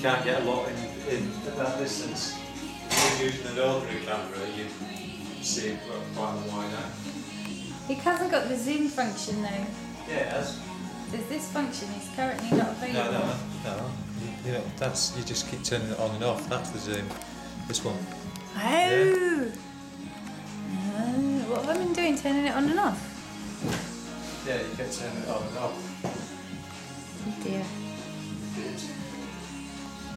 can't get a lot in at that distance. If you're using an ordinary camera, you see quite a wide angle. It hasn't got the zoom function though. Yeah, it has. There's this function is currently not available. No. You know, you just keep turning it on and off. That's the zoom. This one. Oh! Yeah. Oh, what have I been doing? Turning it on and off? Yeah, you kept turning it on and off. Oh dear. It is.